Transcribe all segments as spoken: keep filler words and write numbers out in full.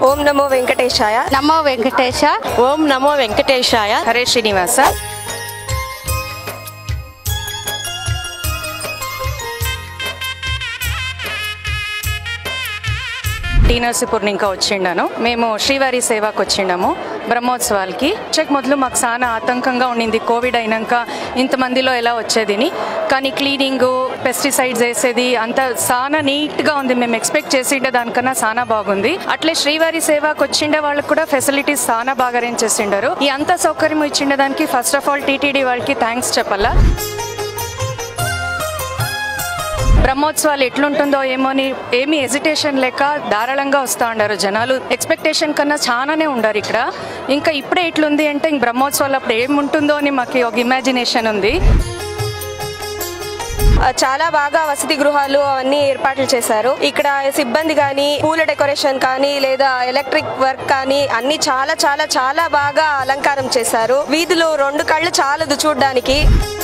ఓం నమో వెంకటేశాయ. నమో వెంకటేశ. ఓం నమో వెంకటేశాయ. Hare Srinivasa. Tea నర్సీపూర్ ఇంకా వచ్చిండాను. మేము శ్రీవారి సేవకు వచ్చిండాము బ్రహ్మోత్సవాలకి. చెక్ మొదలు మాకు చాలా ఆతంకంగా ఉండింది కోవిడ్ అయినాక ఇంతమందిలో ఎలా వచ్చేదిని. కానీ క్లీనింగు, పెస్టిసైడ్స్ వేసేది అంతా చాలా నీట్గా ఉంది. మేము ఎక్స్పెక్ట్ చేసిండే దానికన్నా చాలా బాగుంది. అట్లే శ్రీవారి సేవకు వచ్చిండే వాళ్ళకి కూడా ఫెసిలిటీస్ చాలా బాగా అరేంజ్ చేసిండారు. ఈ అంత సౌకర్యం ఇచ్చిండే దానికి ఫస్ట్ ఆఫ్ ఆల్ టీటీడీ వాళ్ళకి థ్యాంక్స్ చెప్పాలా. బ్రహ్మోత్సవాలు ఎట్లుంటుందో ఏమో అని ఏమీ హెజిటేషన్ లేక ధారాళంగా వస్తూ ఉండారు జనాలు. ఎక్స్పెక్టేషన్ కన్నా చాలానే ఉండారు ఇక్కడ. ఇంకా ఇప్పుడే ఇట్లుంది అంటే ఇంక బ్రహ్మోత్సవాలు అప్పుడు ఏముంటుందో అని మాకు ఒక ఇమాజినేషన్ ఉంది. చాలా బాగా వసతి గృహాలు అవన్నీ ఏర్పాట్లు చేశారు. ఇక్కడ సిబ్బంది కానీ, పూల డెకరేషన్ కానీ, లేదా ఎలక్ట్రిక్ వర్క్ కానీ అన్ని చాలా చాలా చాలా బాగా అలంకారం చేశారు. వీధిలో రెండు కళ్ళు చాలదు చూడడానికి.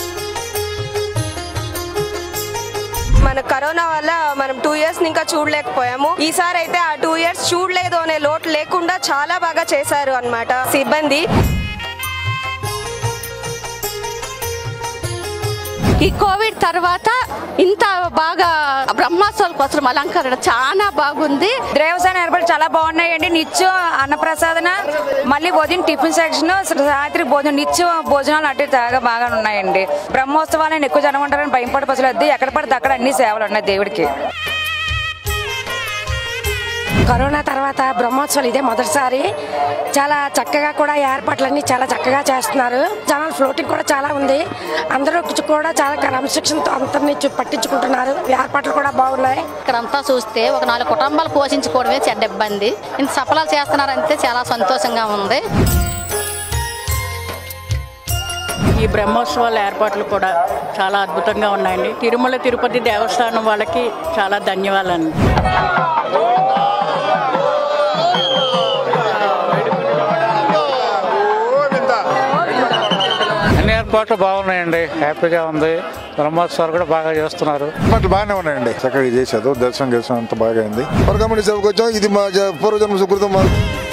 మన కరోనా వల్ల మనం టూ ఇయర్స్ ఇంకా చూడలేకపోయాము. ఈసారి అయితే ఆ టూ ఇయర్స్ చూడలేదు అనే లోటు లేకుండా చాలా బాగా చేశారు అన్నమాట సిబ్బంది. ఈ కోవిడ్ తర్వాత ఇంత బాగా బ్రహ్మోత్సవాల కోసం అలంకరణ చాలా బాగుంది. దేవస్థానం ఏర్పాటు చాలా బాగున్నాయండి. నిత్యం అన్నప్రసాదన, మళ్ళీ భోజనం, టిఫిన్ సెక్షన్, రాత్రి భోజనం, నిత్యం భోజనాలు అటు చాలా బాగా ఉన్నాయండి. బ్రహ్మోత్సవాలను ఎక్కువ జనం ఉంటారని భయపడి పసలేదు. ఎక్కడ పడితే అక్కడ అన్ని సేవలు ఉన్నాయి దేవుడికి. కరోనా తర్వాత బ్రహ్మోత్సవాలు ఇదే మొదటిసారి. చాలా చక్కగా కూడా ఏర్పాట్లన్నీ చాలా చక్కగా చేస్తున్నారు. జనాల ఫ్లోటింగ్ కూడా చాలా ఉంది. అందరూ కూడా చాలా క్రమశిక్షణతో అందరినీ పట్టించుకుంటున్నారు. ఏర్పాట్లు కూడా బాగున్నాయి. ఇక్కడంతా చూస్తే ఒక నాలుగు కుటుంబాలు పోషించుకోవడమే చెడ్డ ఇబ్బంది. ఇంత సఫలాలు చేస్తున్నారంటే చాలా సంతోషంగా ఉంది. ఈ బ్రహ్మోత్సవాల ఏర్పాట్లు కూడా చాలా అద్భుతంగా ఉన్నాయండి. తిరుమల తిరుపతి దేవస్థానం వాళ్ళకి చాలా ధన్యవాదాలు. అన్ని ఏర్పాట్లు బాగున్నాయండి. హ్యాపీగా ఉంది. బ్రహ్మోత్సవాలు కూడా బాగా చేస్తున్నారు. ఏర్పాట్లు బాగానే ఉన్నాయండి. చక్కగా చేశారు. దర్శనం చేసాం, అంత బాగా అయింది. పరగమని సేవకు వచ్చాం. ఇది మా పూర్వజన్మ సుకృతం.